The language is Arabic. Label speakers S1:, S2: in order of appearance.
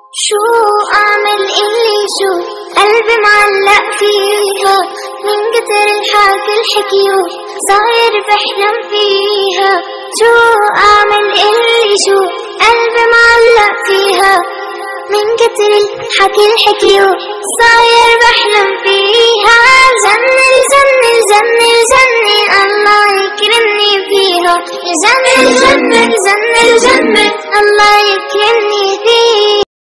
S1: شو أعمل إلي شو قلبي معلق فيها من كتر الحكي الحكيو صاير بحلم فيها. شو أعمل إلي شو قلبي معلق فيها من كتر الحكي الحكيو صاير بحلم فيها. جنة جنة جنة جنة الله يكرمني فيها. جنة جنة جنة جنة الله يكرمني فيها.